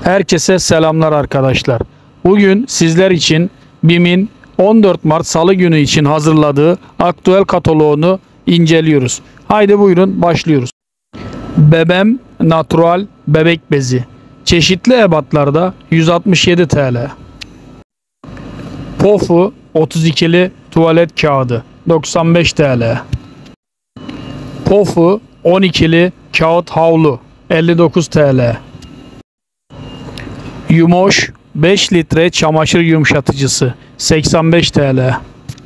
Herkese selamlar arkadaşlar. Bugün sizler için BİM'in 14 Mart Salı günü için hazırladığı aktüel kataloğunu inceliyoruz. Haydi buyurun başlıyoruz. Bebem Natural bebek bezi. Çeşitli ebatlarda 167 TL. Pofu 32'li tuvalet kağıdı 95 TL. Pofu 12'li kağıt havlu 59 TL. Yumoş 5 litre çamaşır yumuşatıcısı 85 TL.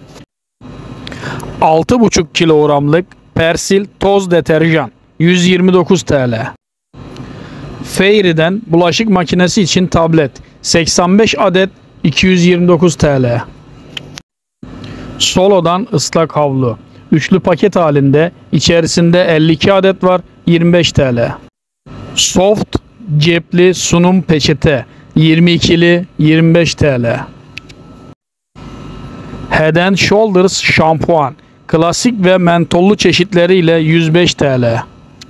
6,5 kilogramlık Persil toz deterjan 129 TL. Fairy'den bulaşık makinesi için tablet 85 adet 229 TL. Solo'dan ıslak havlu üçlü paket halinde, içerisinde 52 adet var, 25 TL. Soft cepli sunum peçete 22'li 25 TL. Head & Shoulders şampuan klasik ve mentollu çeşitleriyle 105 TL.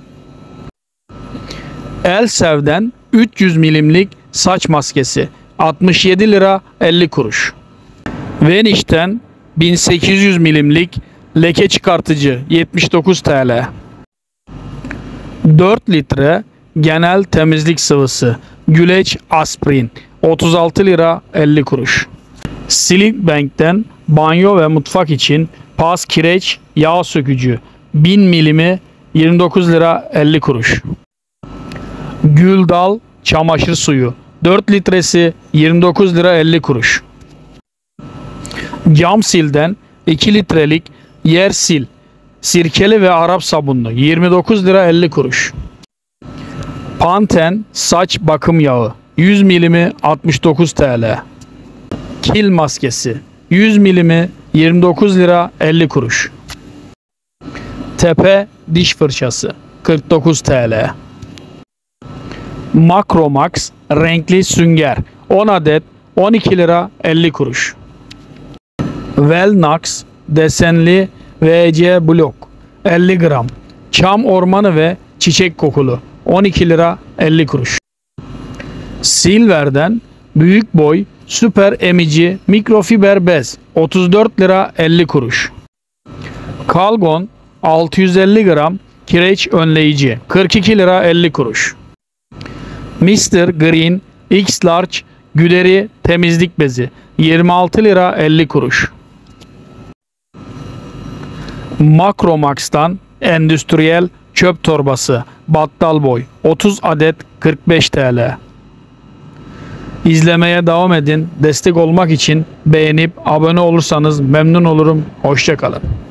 Elsev'den 300 milimlik saç maskesi 67 lira 50 kuruş. Vanish'ten 1800 milimlik leke çıkartıcı 79 TL. 4 litre genel temizlik sıvısı Güleç Aspirin 36 lira 50 kuruş. Silkbank'ten banyo ve mutfak için pas kireç yağ sökücü 1000 milimi 29 lira 50 kuruş. Güldal çamaşır suyu 4 litresi 29 lira 50 kuruş. Camsil'den 2 litrelik yer sil sirkeli ve Arap sabunlu 29 lira 50 kuruş. Pantene saç bakım yağı 100 milimi 69 TL. Kil maskesi 100 milimi 29 lira 50 kuruş. Tepe diş fırçası 49 TL. Makromax renkli sünger 10 adet 12 lira 50 kuruş. Velnax desenli VC blok 50 gram. Çam ormanı ve çiçek kokulu 12 lira 50 kuruş. Silver'den büyük boy süper emici mikrofiber bez 34 lira 50 kuruş. Calgon 650 gram kireç önleyici 42 lira 50 kuruş. Mr. Green X Large güderi temizlik bezi 26 lira 50 kuruş. Makromax'tan endüstriyel çöp torbası battal boy 30 adet 45 TL. İzlemeye devam edin. Destek olmak için beğenip abone olursanız memnun olurum. Hoşça kalın.